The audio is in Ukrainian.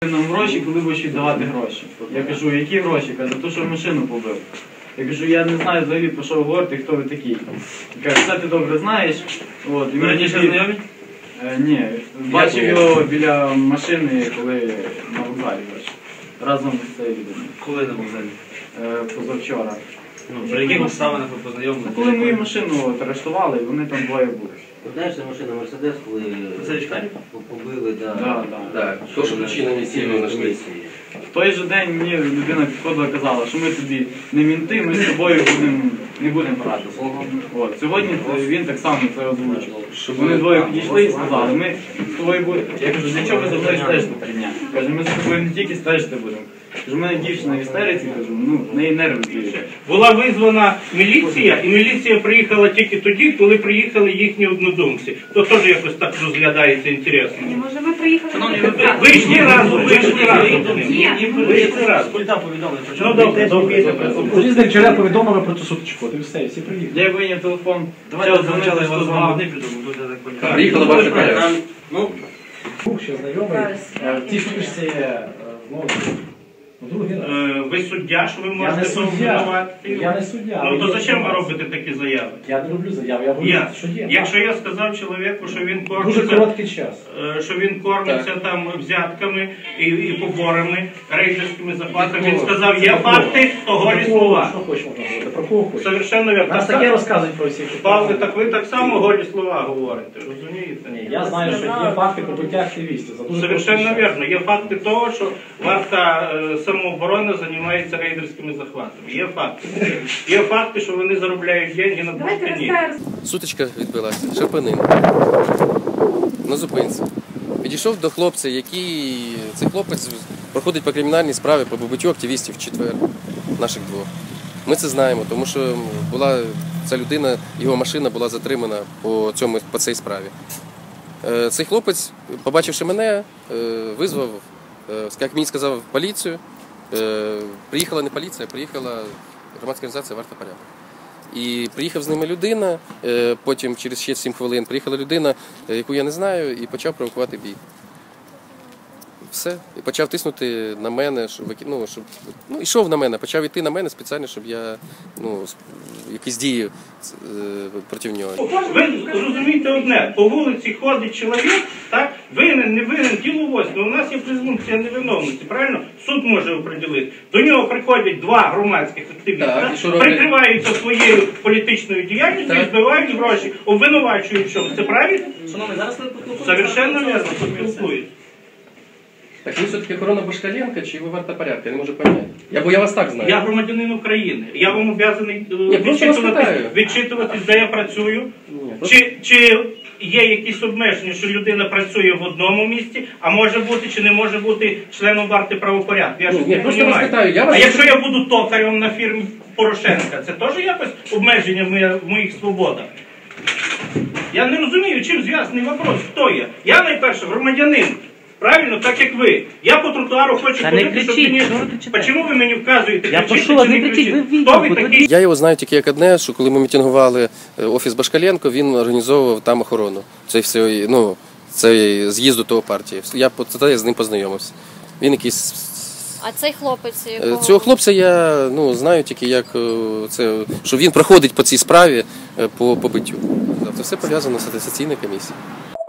Нам гроші, коли будеш віддавати гроші. Я кажу, які гроші? Каже, то, що машину побив. Я кажу, я не знаю взагалі, про що говорити, хто ви такий. Каже, це ти добре знаєш. Ви раніше знайомі? Ні, бачив його біля машини, коли на вокзалі. Разом з цією людиною. Коли на вокзалі? Позавчора. При яких обставинах ви познайомилися? Коли мою машину арештували, вони там двоє були. Знаєш, це машина Мерседес, коли побили, так. Що ж причина місцевої знайшли? В той же день мені людина підходила і казала, що ми тобі не мінти, ми з тобою не будемо гратися. Сьогодні він так само це озвучив. Вони двоє підійшли і сказали, ми з тобою будемо. Я кажу, для чого ви за мною стежите 3 дня? Каже, ми з тобою не тільки стежити будемо. Кажу, у мене дівчина в істериці, кажу, в неї нерви зліють. Була визвана міліція, і міліція приїхала тільки тоді, коли приїхали їхні однодумці. То теж якось так розглядається інтересно. Може, ми приїхали? Ви йшли разом, ви йшли разом. Культа повідомили, про що? Ну, добре. Різних джерел повідомили про цю сутичку. Ти всі приїхали. Я вийняв телефон. Давайте звучали вас вам не придумав, дуже так поняття. Приїхали ваші колеги. Був ще знайомий. В цій сутичці, другий раз. Ви суддя, що ви Я не можете суддя. повинувати? Я не суддя. Ну, то зачем ви робите такі заяви? Я не роблю заяви, я говорю, що є. Якщо я сказав чоловіку, що він Дуже кормиться, короткий час. що він кормиться там взятками і поборами, рейдерськими захватами, він сказав, є факти, то голі слова. Що хочеш можна говорити? Про кого хочеш? Совершенно верно. Нас таке розказують про всіх. Павле, так ви так само голі слова говорите, розумієте? Ні, я знаю, що є факти побиття активістів. За дуже Совершенно короткий час. верно. Є факти того, що варта самооборони займається рейдерськими захватами. Є факти. Є факти, що вони заробляють деньги на бурштині. Сутичка відбилася, шарпанин. На зупинці. Підійшов до хлопця, який... Цей хлопець проходить по кримінальній справі по побиттю активістів в четвер, наших двох. Ми це знаємо, тому що була ця людина, його машина була затримана по цій справі. Цей хлопець, побачивши мене, визвав, як мені сказав, поліцію. Приїхала не поліція, приїхала громадська організація «Варта порядку». І приїхав з ними людина, потім через ще 7 хвилин приїхала людина, яку я не знаю, і почав провокувати бій. Все. І почав тиснути на мене, йшов на мене, почав йти на мене спеціально, щоб я якісь дії проти нього. Ви розумієте одне, по вулиці ходить чоловік, так, винен, не винен, діло восьме, у нас є презумпція невиновності, правильно? Суд може оприділити. До нього приходять 2 громадських активісти, прикриваються своєю політичною діяльністю і збивають гроші, обвинувачують в чому. Це правильно? Шановний, зараз ви поспілкуєтеся. Совершенно верно, поспілкують. Так ви все-таки охорона Башкаленка чи ви «Варта порядку»? Я не можу зрозуміти. Бо я вас так знаю. Я громадянин України. Я вам обов'язаний відчитуватись, де я працюю. Чи є якісь обмеження, що людина працює в одному місці, а може бути чи не може бути членом варти правопорядку? Я ж не розумію. А якщо я буду токарем на фірмі Порошенка, це теж якось обмеження в моїх свободах? Я не розумію, чим зв'язаний вопрос. Хто я? Я найперше громадянин. Правильно, так як ви. Я по тротуару хочу ходити, щоб мені... Чому ви мені вказуєте, кричите чи не кричите? Хто ви такий? Я його знаю тільки як одне, що коли ми мітингували офіс Башкаленко, він організовував там охорону. Це з'їзду того партії. Я з ним познайомився. Він якийсь... А цей хлопець? Цього хлопця я знаю тільки як що він проходить по цій справі по побиттю. Це все пов'язано з атестаційною комісією.